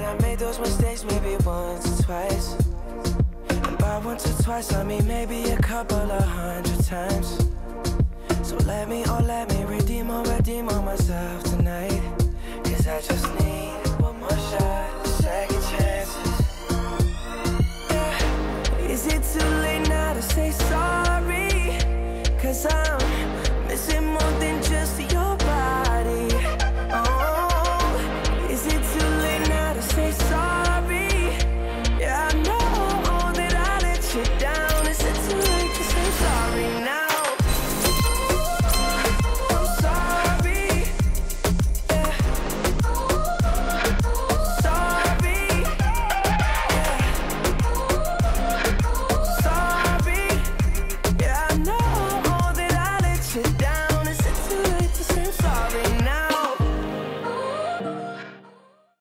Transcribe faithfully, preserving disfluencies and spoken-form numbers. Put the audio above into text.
I made those mistakes maybe once or twice. And by once or twice I mean maybe a couple of hundred times. So let me, oh let me redeem or redeem on myself tonight, 'cause I just need